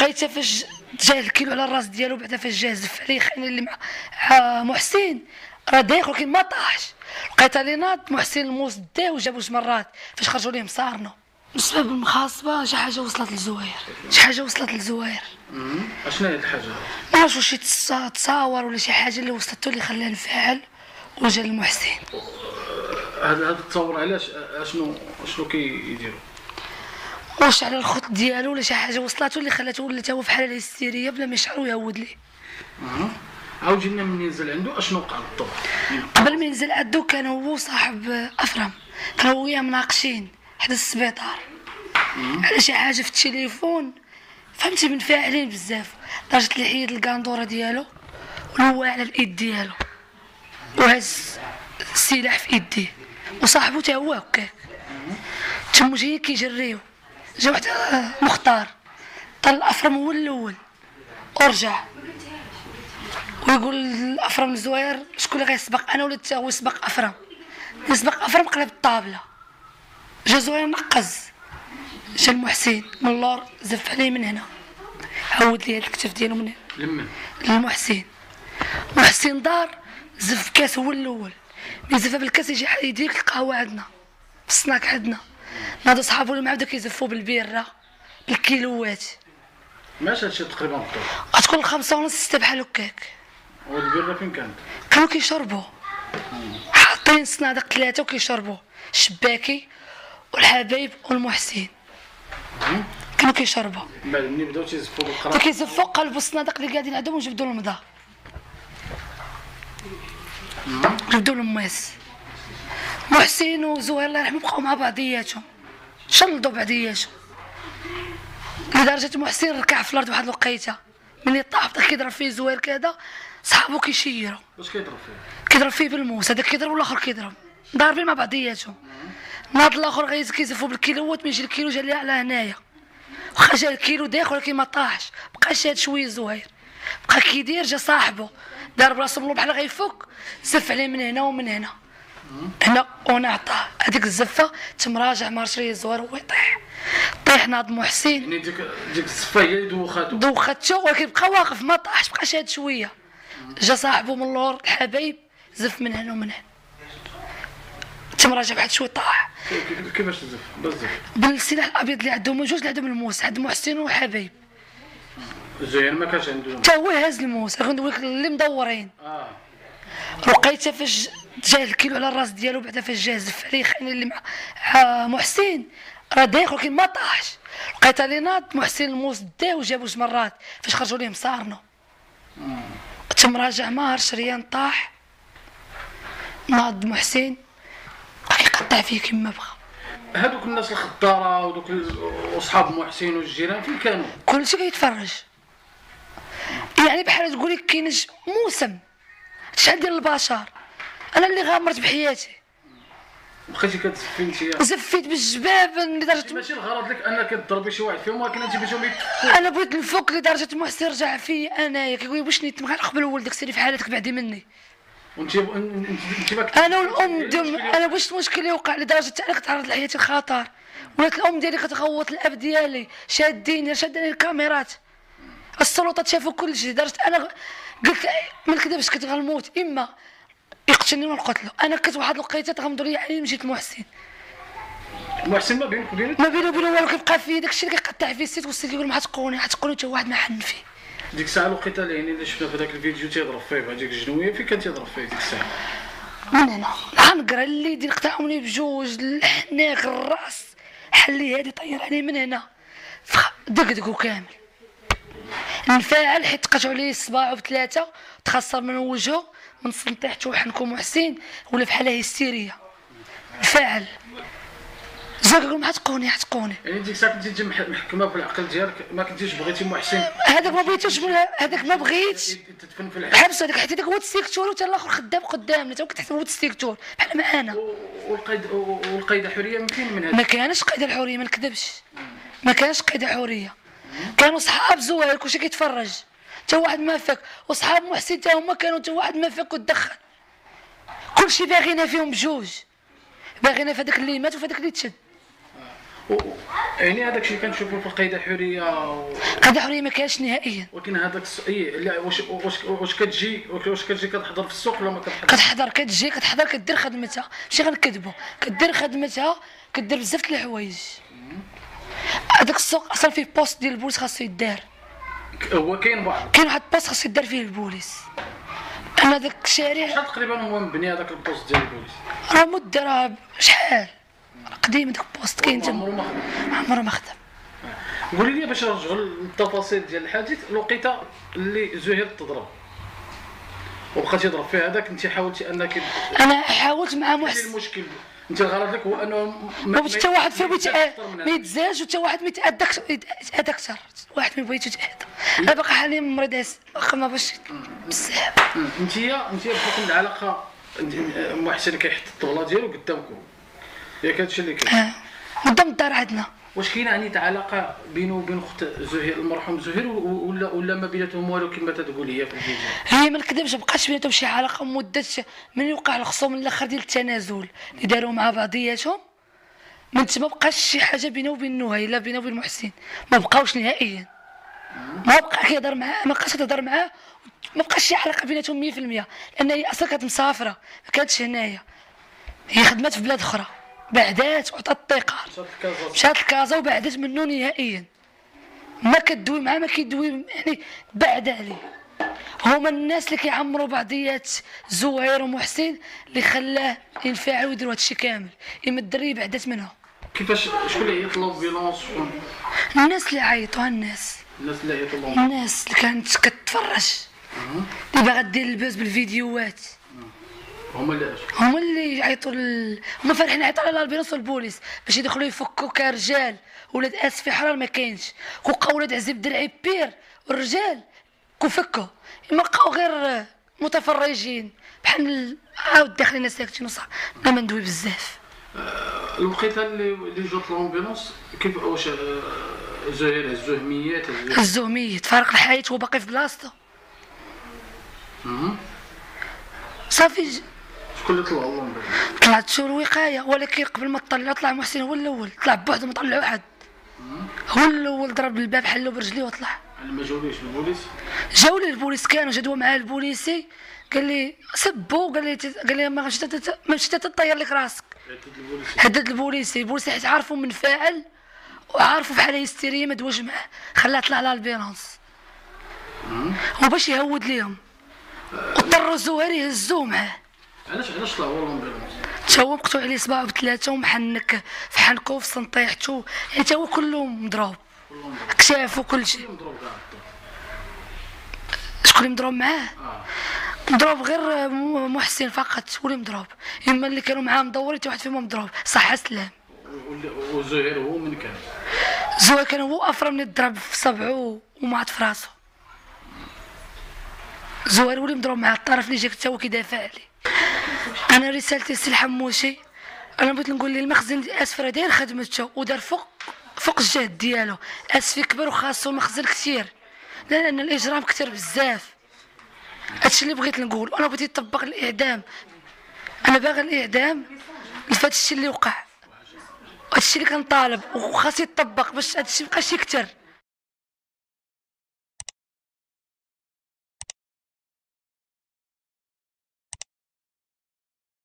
لقيتها فاش جا الكيلو على الراس ديالو، بعدا فاش جا زف عليه خاين اللي مع محسن راه دايخ ولكن ما طاحش. لقيتها لي ناض محسن الموس داه وجابو جوج مرات فاش خرجوا ليه مصارنو. بسبب المخاصبه شي حاجه وصلت للزواير، شي حاجه وصلت للزواير. اشنو هي الحاجه؟ ما عرفتش واش شي تصاور ولا شي حاجه اللي وصلته اللي خلاه انفعل وجا لمحسن. هذا التصور علاش شنو كيديروا؟ واش على الخط ديالو ولا شي حاجه وصلته اللي خلاته ولا هو في حاله هستيريه بلا ما يشعر ويعود ليه. عاود لنا من ينزل عنده اشنو وقع بالضبط؟ قبل ما ينزل عنده كان هو صاحب افرم، كانوا وياه مناقشين حدا السبيطار على شي حاجه في التليفون، فهمتي منفعلين بزاف لدرجه اللي حيد الكاندوره ديالو ولوى على الايد ديالو وهز السلاح في ايديه وصاحبو تا هو هكاك. تما جايين كيجريو، جا واحد مختار طل الافرم هو الاول ورجع ويقول الافرم الزواير شكون اللي غيسبق انا ولا تا هو يسبق افرم. يسبق افرم قلب الطابله، جا زواير نقز، جا المحسن من اللور زف عليه من هنا عود ليه الكتف ديالو من هنا لمن للمحسن. محسن دار زف كاس هو الاول، ملي زف بالكاس يجي يديك القهوه عندنا في السناك عندنا، ناضوا صحابو اللي معاه بداو كيزفوا بالبيره بالكيلوات. ماشي هادشي تقريبا بالضبط غتكون 5:30 6 بحال هكاك. والبيره فين كانت؟ كانوا كيشربوا حاطين صنادق 3 وكيشربوا، الشباكي والحبايب والمحسن كانوا كيشربوا. من بعد ملي بداو تيزفوا بالقرا كيزفوا قلبوا الصنادق اللي قاعدين عندهم وجبدوا المضا جبدوا الماس. محسن وزهير الله يرحمه بقاو مع بعضياتهم شلضوا بعضياتهم لدرجه محسن ركع في الارض واحد الوقيته ملي طاح بدا كيضرب فيه زهير كذا صحابو كيشيروا. واش كيضرب فيه؟ كيضرب فيه بالموس، هذاك كيضرب والاخر كيضرب ضاربين مع بعضياتهم. ناض الاخر كيزفوا بالكيلوات من يجي الكيلو جا ليه على هنايا، واخا جا الكيلو داخل ولكن ما طاحش، بقى شاد شويه زهير بقى كيدير. جا صاحبه دار براسو منو بحال غيفك زف عليه من هنا ومن هنا هنا ونعطاه هذيك الزفه تمراجع مارشريه الزوار هو يطيح. طيح ناض محسن يعني ديك الصفه هي اللي دوختو ولكن بقى واقف ما طاحش بقى شاد شويه. جا صاحبه من اللور الحبايب زف من هنا ومن هنا تمراجع واحد شويه طاح. كيفاش تزف؟ بزاف بالسلاح الابيض اللي عندهم جوج اللي عندهم الموس عند محسن وحبايب. زين ما كانش عنده تا هو هاز الموس غندويك اللي مدورين. لقيتها فاش جا الكيلو على الراس ديالو بعدا فاش جا زف عليه خاين اللي مع محسن راه دايخ ولكن ما طاحش. لقيتها لي ناض محسن الموس داه وجابو جوج مرات فاش خرجوا ليه مصارنو. تمراجع ما هرش ريان طاح ناض محسن كيقطع فيه كما بغا. هادوك الناس الخضاره ودوك وصحاب محسن والجيران فين كانوا؟ كلشي كيتفرج، يعني بحال تقولي كاين موسم شحال ديال البشر. انا اللي غامرت بحياتي بقيتي كتزفي انت؟ زفيت بالجباب لدرجه ماشي الغرض لك انك تضربي شي واحد فيهم ولكن انت بغيتيهم يتفكوا. انا بغيت نفك لدرجه محسن رجع فيا انايا كيقول لي واش نيت غير قبل ولدك سيري في حالتك بعدي مني. وانت انا والام ديال انا واش المشكل اللي وقع لدرجه انا كتعرض لحياتي الخطر. ولات الام ديالي كتغوط الاب ديالي شادين الكاميرات السلطات شافوا كل شيء لدرجه انا قلت ما نكذبش كنت غنموت اما يقتلني ولا نقتلو. انا كنت واحد الوقيته تغمضوا لي عيني مشيت لمحسن. محسن ما بينك وبينك؟ ما بينه وبينه والو كيبقى فيه داكشي اللي كيقطع فيه السيت والسيت كيقول ما حتقوني حتى واحد ما حن فيه. ديك الساعه الوقيته اللي شفنا في هذاك الفيديو تيضرب فيه بهذيك الجنويه فين كان تيضرب فيه ديك الساعه؟ من هنا غنقرا اليدين قطعوني بجوج الحناك الراس حلي هادي طير عليه من هنا دقدقو كامل. انفعل حيت قطعوا عليه صباعو بثلاثه تخسر من وجهه من سنتيحته وحنكو محسن ولا بحال هستيريه انفعل زاك يقول ما حتقوني يعني ديك الساعه كنتي محكمه في العقل ديالك ما كنتيش بغيتي محسن؟ هذاك ما بغيتوش هذاك ما بغيتش تدفن في الحبس. حبس هذاك حتى داك هو السيكتور وتا الاخر خدام قدامنا تا كنت هو السيكتور بحال معانا. والقيد حريه يمكن من هذا؟ ما كانش قيد الحريه ما نكذبش ما كانش قيد الحريه. كانوا صحاب زهير كلشي كيتفرج تا واحد ما فك وصحاب محسن تا هما كانوا تا واحد ما فك ودخل كلشي باغينا فيهم بجوج باغينا في هذاك اللي مات وفي هذاك اللي تشد. يعني هذاك الشيء كنشوفوا في القيده حريه قضيه حريه ما كانش نهائيا. ولكن هذاك لا واش كتجي كتحضر في السوق ولا ما كتحضر؟ كتجي كتحضر كدير خدمتها، ماشي غنكذبوا، كدير خدمتها، كدير بزاف د الحوايج. هذاك السوق اصلا فيه بوست ديال البوليس خاصو يدار. هو كاين واحد بوست خاصو يدار فيه البوليس. انا داك الشارع شحال تقريبا هو مبني هذاك البوست ديال البوليس؟ راه مده، راه شحال قديم داك البوست كاين تما، عمرو ما خدم. قولي لي باش نرجعوا للتفاصيل ديال الحادث، الوقيته اللي زهير تضرب وبقى يضرب فيها هذاك، انت حاولتي انك انا حاولت مع محسن. المشكل انت الغرض لك هو انه ما بغيتش حتى واحد فيهم ما يتزاج وحتى واحد ما يتأذى اكثر، واحد ما بغيتش يتأذى. انا باقي حاليا مريض واخا ما باش بزاف. انت بحكم العلاقه محسن كيحط الطبله ديالو قدامكم، ياك هادشي اللي كاين قدام الدار عندنا. واش كاينه عنيت علاقه بينه وبين اخت زهير المرحوم زهير ولا ما بيناتهم والو كما تقول هي في الفيديو؟ هي ما نكذبش، بقاش بيناتهم شي علاقه مده من وقع الخصوم الاخر ديال التنازل اللي داروا مع بعضياتهم، من تما بقاش شي حاجه بينه وبين نهى لا بينه وبين محسن، ما بقاوش نهائيا. ما بقى كيهضر معاه، ما بقاش كتهضر معاه، ما بقاش شي علاقه بيناتهم 100%، لان هي اصلا كانت مسافره ما كانتش هنايا، هي خدمات في بلاد اخرى، بعدات وعطات الثقه، مشات لكازا وبعدات منه نهائيا، ما كدوي معاه، ما كيدوي يعني بعد عليه. هما الناس اللي كيعمروا بعضيات زهير ومحسن اللي خلاه ينفعل ويديروا هادشي كامل، اما الدريه بعدات منها. كيفاش شكون اللي عيط لومبيلونس؟ الناس اللي عيطوا، الناس اللي عيطوا لهم، الناس اللي كانت كتفرج، اللي باغا دير البوز بالفيديوهات، هما اللي يعيطوا هما فرحين يعيطوا على الامبيلونس والبوليس باش يدخلوا يفكوا كرجال. ولاد اسفي حرار ما كاينش، كوبقاو ولاد عزيب درعي بير والرجال كوفكوا، اما بقاو غير متفرجين بحال عاود داخلين ساكتين وصح. ما ندوي بزاف. الوقيته اللي جات لومبيلونس كيف واش زهير الزهميات فارق الحياة هو باقي في بلاصتو. صافي شكون اللي طلع لومبيلونس؟ طلعت شو الوقايه، ولكن قبل ما طلع طلع محسن هو الاول، طلع بوحدو ما طلعو حد، هو الاول ضرب الباب حلو برجليه وطلع. ما جاوليش البوليس؟ جاو لي البوليس، كانوا جدوا معاه البوليسي، قال لي سبو، قال لي ما مشيت تطير لك راسك. هدد البوليسي حيت عارفو من فاعل وعارفو بحال هيستيريه ما دواش معاه، خلاه طلع على البيرونس وباش يهود ليهم، واضطروا زهير يهزوه معاه. علاش طلع هو لومبيلونس؟ تا هو مقطوع عليه صباعو بثلاثه ومحنك في حنكو في سنطيحتو، يعني تا هو كله مضروب، كتافو كلشي. شكون اللي مضروب معاه؟ مضروب غير محسن فقط هو اللي مضروب، اما اللي كانوا معاه مدورين حتى واحد فيهم مضروب صح سلام. وزهير هو من كان؟ زهير كان هو افرى من الضرب في صبعو ومعط في راسو. زهير هو اللي مضروب مع الطرف اللي جا حتى هو كيدافع عليه. انا رسالتي سي الحموشي، انا بغيت نقول ليه المخزن ديال اسفر داير خدمته ودار فوق الجهد ديالو، اسفي كبر وخاصو المخزن كثير، لان الاجرام كثر بزاف. هادشي اللي بغيت نقول، انا بغيت يطبق الاعدام، انا باغي الاعدام لفهاد الشيء اللي وقع، هادشي اللي كنطالب وخاص يطبق باش هادشي ميبقاش يكثر.